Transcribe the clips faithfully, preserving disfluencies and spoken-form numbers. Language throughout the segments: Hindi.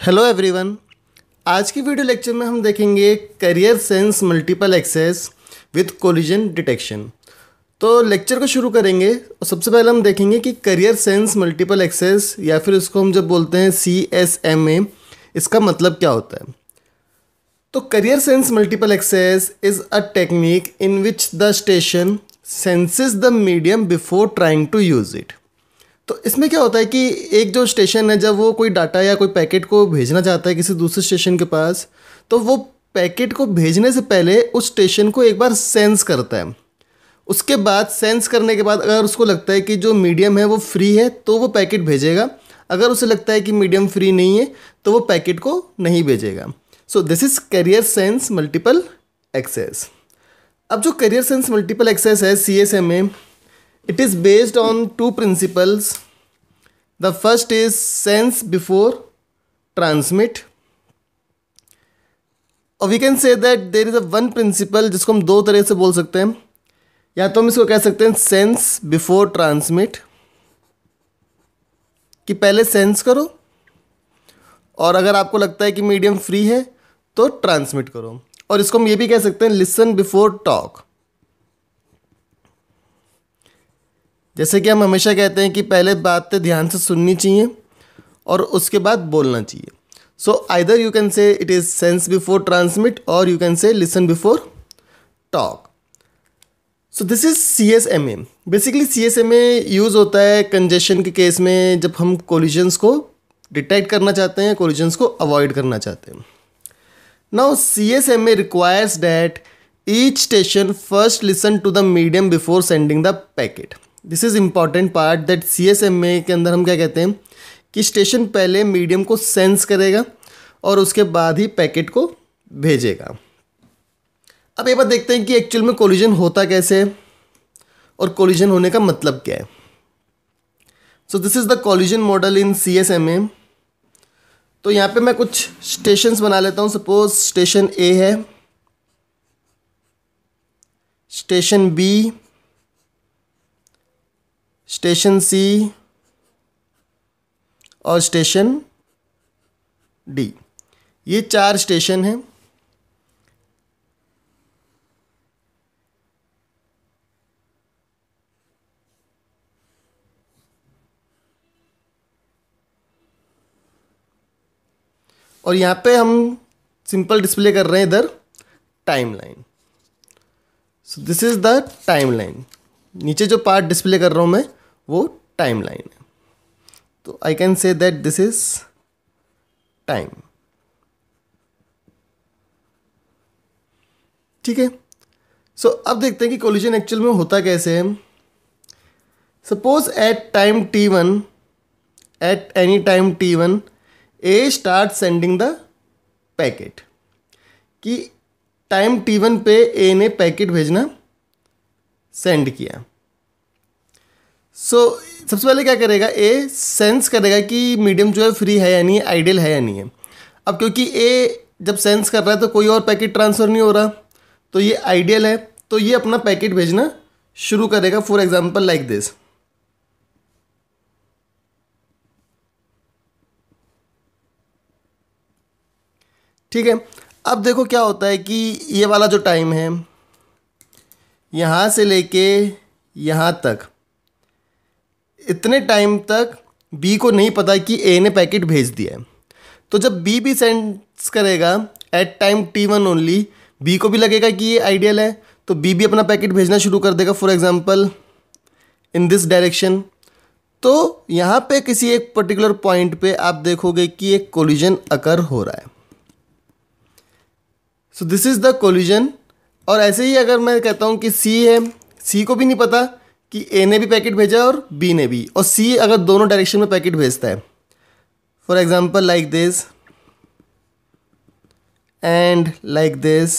Hello everyone. आज की वीडियो लेक्चर में हम देखेंगे carrier sense multiple access with collision detection. तो लेक्चर को शुरू करेंगे और सबसे पहले हम देखेंगे कि करियर सेंस मल्टीपल एक्सेस या फिर इसको हम जब बोलते हैं सी एस एम ए, इसका मतलब क्या होता है। तो carrier sense multiple access is a technique in which the station senses the medium before trying to use it. तो इसमें क्या होता है कि एक जो स्टेशन है, जब वो कोई डाटा या कोई पैकेट को भेजना चाहता है किसी दूसरे स्टेशन के पास, तो वो पैकेट को भेजने से पहले उस स्टेशन को एक बार सेंस करता है। उसके बाद सेंस करने के बाद अगर उसको लगता है कि जो मीडियम है वो फ्री है तो वो पैकेट भेजेगा। अगर उसे लगता है कि मीडियम फ्री नहीं है तो वो पैकेट को नहीं भेजेगा। So this is carrier sense multiple access. अब जो करियर सेंस मल्टीपल एक्सेस है C S M A, it is based on two principles. The first is sense before transmit, or we can say that there is a one principle जिसको हम दो तरह से बोल सकते हैं। या तो हम इसको कह सकते हैं sense before transmit, कि पहले सेंस करो और अगर आपको लगता है कि मीडियम फ्री है तो ट्रांसमिट करो। और इसको हम ये भी कह सकते हैं लिसन बिफोर टॉक। जैसे कि हम हमेशा कहते हैं कि पहले बातें ध्यान से सुननी चाहिए और उसके बाद बोलना चाहिए। So either you can say it is sense before transmit और you can say listen before talk. So this is C S M A. Basically C S M A use होता है कंजेशन के केस में, जब हम कोलिजन्स को डिटेक्ट करना चाहते हैं, कोलिजन्स को अवॉइड करना चाहते हैं। Now C S M A requires that each station first listen to the medium before sending the packet. This is important part that C S M A के अंदर हम क्या कहते हैं कि स्टेशन पहले मीडियम को सेंस करेगा और उसके बाद ही पैकेट को भेजेगा। अब ये बात देखते हैं कि एक्चुअल में कोलिजन होता कैसे है और कोलिजन होने का मतलब क्या है। So this is the collision model in C S M A. तो यहाँ पे मैं कुछ स्टेशंस बना लेता हूँ। सपोज स्टेशन ए है, स्टेशन बी, स्टेशन सी और स्टेशन डी। ये चार स्टेशन हैं। और यहाँ पे हम सिंपल डिस्प्ले कर रहे हैं इधर time line. So this is the time line. नीचे जो पार्ट डिस्प्ले कर रहा हूँ मैं वो टाइम लाइन है। तो I can say that this is time. ठीक है। सो अब देखते हैं कि कोलिजन एक्चुअल में होता कैसे है। Suppose at time T one, at any time T one A start sending the packet. कि टाइम टी वन पे ए ने पैकेट भेजना सेंड किया। सो so, सबसे पहले क्या करेगा, ए सेंस करेगा कि मीडियम जो है फ्री है या नहीं है, आइडियल है या नहीं है। अब क्योंकि ए जब सेंस कर रहा है तो कोई और पैकेट ट्रांसफ़र नहीं हो रहा, तो ये आइडियल है, तो ये अपना पैकेट भेजना शुरू करेगा। For example like this. ठीक है। अब देखो क्या होता है कि ये वाला जो टाइम है यहाँ से लेके यहाँ तक, इतने टाइम तक बी को नहीं पता कि ए ने पैकेट भेज दिया है। तो जब बी भी सेंस करेगा at time T one only, B को भी लगेगा कि ये आइडियल है, तो बी भी अपना पैकेट भेजना शुरू कर देगा। For example in this direction. तो यहाँ पे किसी एक पर्टिकुलर पॉइंट पे आप देखोगे कि एक कोलिजन अकर हो रहा है। So this is the collision. और ऐसे ही अगर मैं कहता हूँ कि सी है, सी को भी नहीं पता कि ए ने भी पैकेट भेजा और बी ने भी, और सी अगर दोनों डायरेक्शन में पैकेट भेजता है, for example like this and like this,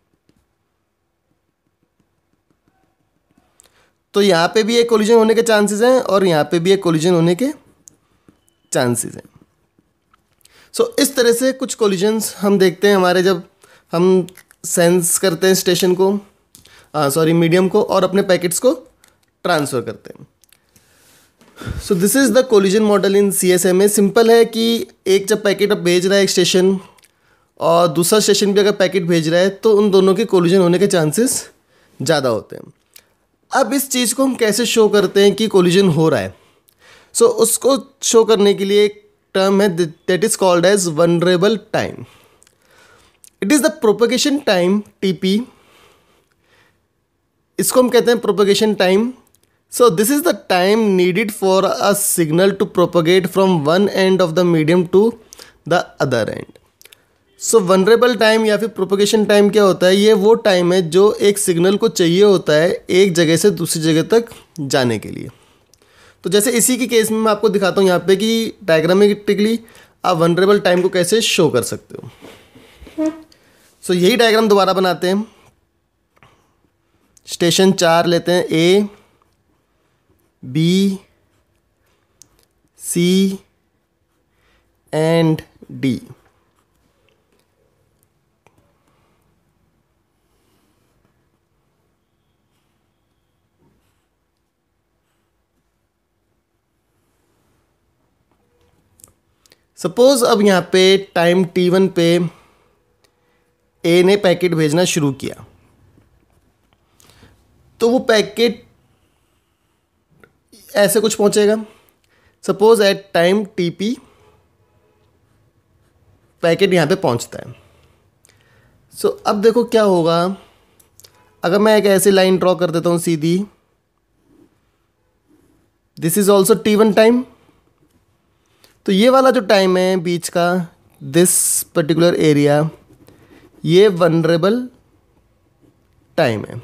तो यहाँ पे भी एक कोलिजन होने के चांसेस हैं और यहाँ पे भी एक कोलिजन होने के चांसेस हैं। सो so, इस तरह से कुछ कोलिजन्स हम देखते हैं हमारे, जब हम सेंस करते हैं स्टेशन को, सॉरी मीडियम को, और अपने पैकेट्स को ट्रांसफ़र करते हैं। So this is the collision model in C S M A. Simple है कि एक जब पैकेट अब भेज रहा है एक स्टेशन और दूसरा स्टेशन भी अगर पैकेट भेज रहा है तो उन दोनों के कोलिजन होने के चांसेस ज़्यादा होते हैं। अब इस चीज़ को हम कैसे शो करते हैं कि कोलिजन हो रहा है? सो so, उसको शो करने के लिए एक टर्म है that is called as vulnerable time. It is the propagation time T P, इसको हम कहते हैं propagation time. So this is the time needed for a signal to propagate from one end of the medium to the other end. So vulnerable time या फिर प्रोपगेशन टाइम क्या होता है? ये वो टाइम है जो एक सिग्नल को चाहिए होता है एक जगह से दूसरी जगह तक जाने के लिए। तो जैसे इसी के केस में मैं आपको दिखाता हूँ यहाँ पे कि डायग्रामेटिकली आप वनरेबल टाइम को कैसे शो कर सकते हो। सो so, यही डायग्राम दोबारा बनाते हैं। स्टेशन चार लेते हैं, A B C and D. Suppose अब यहाँ पे टाइम टी वन पे ए ने पैकेट भेजना शुरू किया, तो वो पैकेट ऐसे कुछ पहुंचेगा। Suppose at time T P packet यहाँ पे पहुंचता है। सो so, अब देखो क्या होगा अगर मैं एक ऐसी लाइन ड्रॉ कर देता हूँ सीधी। This is also T one time. तो ये वाला जो टाइम है बीच का, दिस पर्टिकुलर एरिया, ये वनरेबल टाइम है।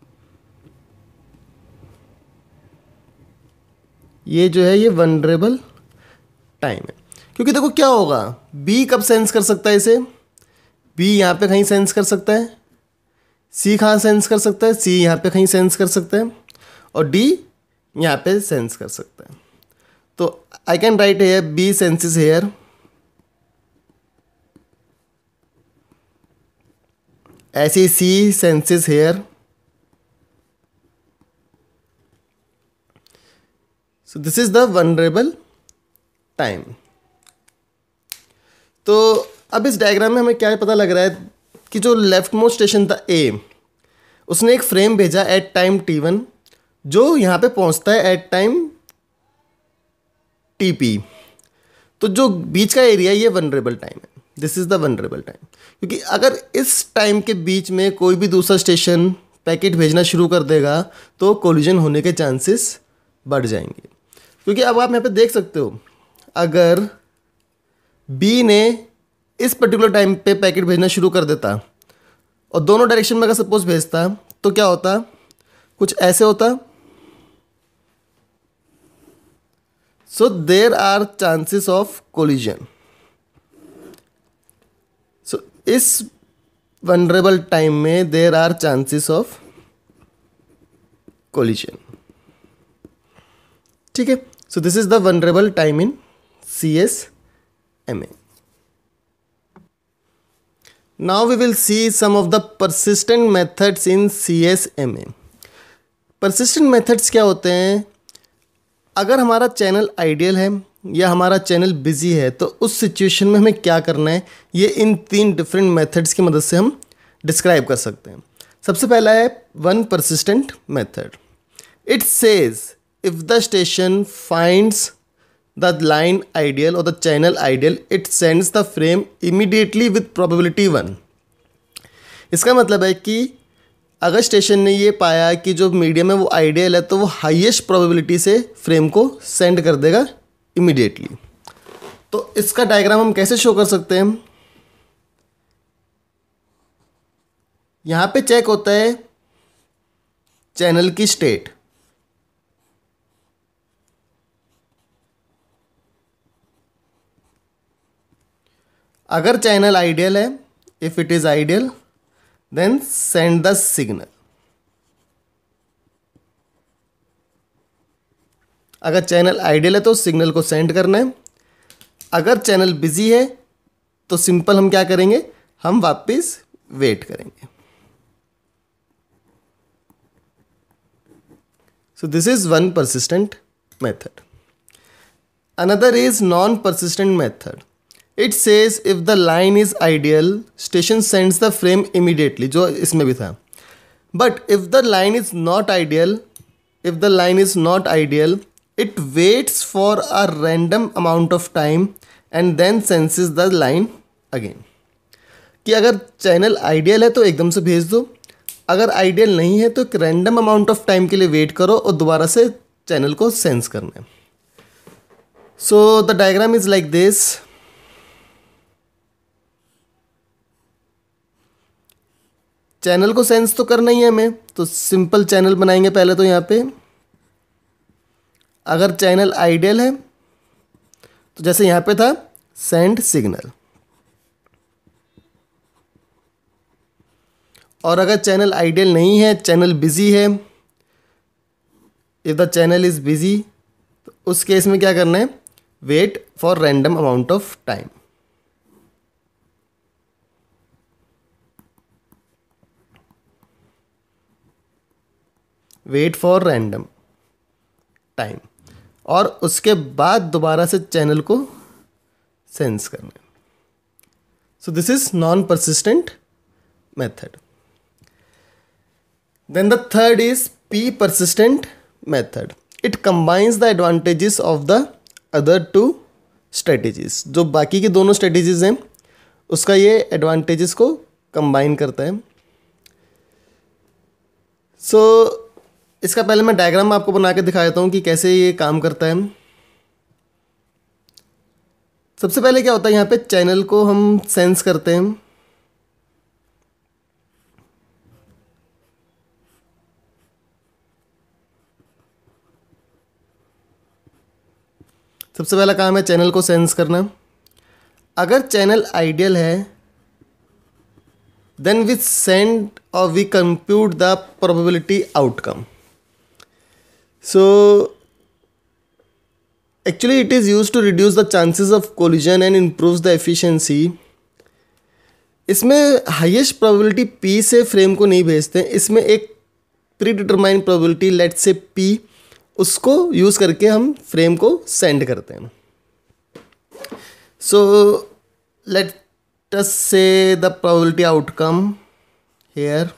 ये जो है ये वनरेबल टाइम है, क्योंकि देखो क्या होगा, बी कब सेंस कर सकता है इसे? बी यहाँ पे कहीं सेंस कर सकता है, सी कहाँ सेंस कर सकता है? सी यहाँ पे कहीं सेंस कर सकता है, और डी यहाँ पे सेंस कर सकता है। तो I can write here B senses here, ऐसे C senses here. So this is the vulnerable time. तो अब इस डायग्राम में हमें क्या पता लग रहा है कि जो लेफ्ट मोस्ट स्टेशन था ए, उसने एक फ्रेम भेजा एट टाइम टी वन जो यहाँ पे पहुँचता है एट टाइम टी पी। तो जो बीच का एरिया ये वनरेबल टाइम है, this is the vulnerable time. क्योंकि अगर इस टाइम के बीच में कोई भी दूसरा स्टेशन पैकेट भेजना शुरू कर देगा तो कोलिजन होने के चांसेस बढ़ जाएंगे। क्योंकि अब आप यहाँ पे देख सकते हो, अगर बी ने इस पर्टिकुलर टाइम पे पैकेट भेजना शुरू कर देता और दोनों डायरेक्शन में अगर सपोज भेजता तो क्या होता? कुछ ऐसे होता। So there are chances of collision. So इस वनरेबल टाइम में there are chances of collision. ठीक है। So this is the vulnerable time in C S M A. Now we will see some of the persistent methods in C S M A. Persistent methods क्या होते हैं? अगर हमारा चैनल आइडियल है या हमारा चैनल बिजी है तो उस सिचुएशन में हमें क्या करना है, ये इन तीन डिफरेंट मेथड्स की मदद से हम डिस्क्राइब कर सकते हैं। सबसे पहला है one persistent method. It says if the station finds the line ideal or the channel ideal, it sends the frame immediately with probability one. इसका मतलब है कि अगर स्टेशन ने ये पाया कि जो मीडियम है वो आइडियल है तो वो हाईएस्ट प्रोबेबिलिटी से फ्रेम को सेंड कर देगा इमीडिएटली। तो इसका डायग्राम हम कैसे शो कर सकते हैं? यहाँ पे चेक होता है चैनल की स्टेट। अगर चैनल आइडियल है, if it is ideal then send the signal. अगर चैनल आइडियल है तो सिग्नल को सेंड करना है। अगर चैनल बिजी है तो सिंपल हम क्या करेंगे, हम वापस वेट करेंगे। So this is one persistent method. Another is non-persistent method. It says if the line is ideal, station sends the frame immediately, जो इसमें भी था. But if the line is not ideal, if the line is not ideal, it waits for a random amount of time and then senses the line again. कि अगर चैनल आइडियल है तो एकदम से भेज दो, अगर आइडियल नहीं है तो एक रैंडम अमाउंट ऑफ टाइम के लिए वेट करो और दोबारा से चैनल को सेंस करना है. So the diagram is like this. Channel को सेंस तो करना ही है हमें, तो सिंपल चैनल बनाएंगे पहले. तो यहाँ पे अगर चैनल आइडियल है तो जैसे यहाँ पे था सेंड सिग्नल, और अगर चैनल आइडियल नहीं है, चैनल बिजी है, if the channel is busy, तो उस केस में क्या करना है, wait for random amount of time. Wait for random time और उसके बाद दोबारा से चैनल को सेंस करना. So this is non persistent method. Then the third is P persistent method. It combines the advantages of the other two strategies. जो बाकी की दोनों strategies हैं उसका ये advantages को combine करता है. So इसका पहले मैं डायग्राम आपको बना के दिखा देता हूँ कि कैसे ये काम करता है. सबसे पहले क्या होता है, यहाँ पे चैनल को हम सेंस करते हैं. सबसे पहला काम है चैनल को सेंस करना. अगर चैनल आइडियल है देन वी सेंड और we compute the probability outcome. So actually it is use to reduce the chances of collision and improves the efficiency. इसमें हाईएस्ट प्रोबेबिलिटी पी से फ्रेम को नहीं भेजते, इसमें एक pre determined probability let say P, उसको यूज़ करके हम फ्रेम को सेंड करते हैं. सो let us say the probability outcome here.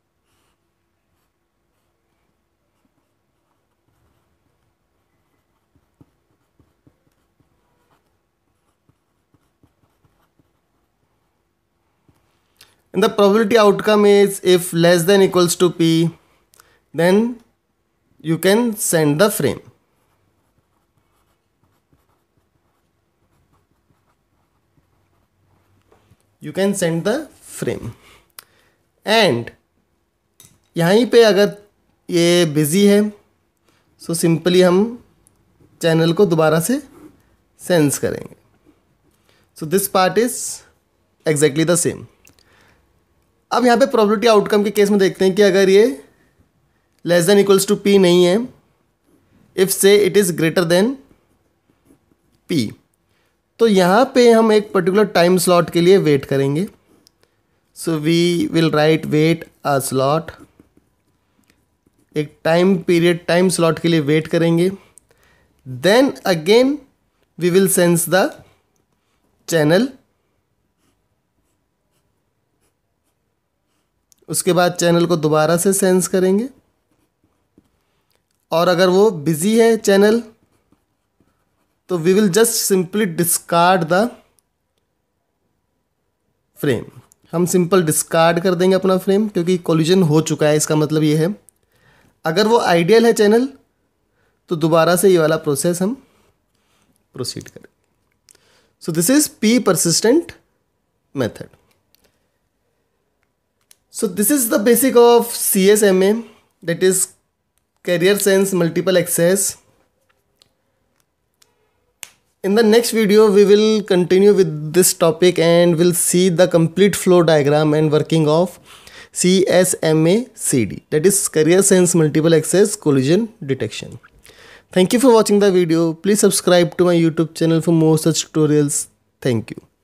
And the probability outcome is if less than equals to P, then you can send the frame. You can send the frame. And यहीं पे अगर ये बिजी है सो सिंपली हम चैनल को दोबारा से सेंस करेंगे. So this part is exactly the same. अब यहाँ पे प्रोबेबिलिटी आउटकम के केस में देखते हैं कि अगर ये less than equals to P नहीं है, if say it is greater than P, तो यहाँ पे हम एक पर्टिकुलर टाइम स्लॉट के लिए वेट करेंगे. So we will right wait a slot. एक टाइम पीरियड टाइम स्लॉट के लिए वेट करेंगे. Then again we will sense the channel. उसके बाद चैनल को दोबारा से सेंस करेंगे, और अगर वो बिजी है चैनल तो we will just simply discard the frame. हम सिंपल डिस्कार्ड कर देंगे अपना फ्रेम क्योंकि कोलिजन हो चुका है. इसका मतलब ये है अगर वो आइडियल है चैनल तो दोबारा से ये वाला प्रोसेस हम प्रोसीड करेंगे. So this is P persistent method. So this is the basic of C S M A, that is carrier sense multiple access. In the next video we will continue with this topic and we'll see the complete flow diagram and working of C S M A C D, that is carrier sense multiple access collision detection. Thank you for watching the video. Please subscribe to my YouTube channel for more such tutorials. Thank you.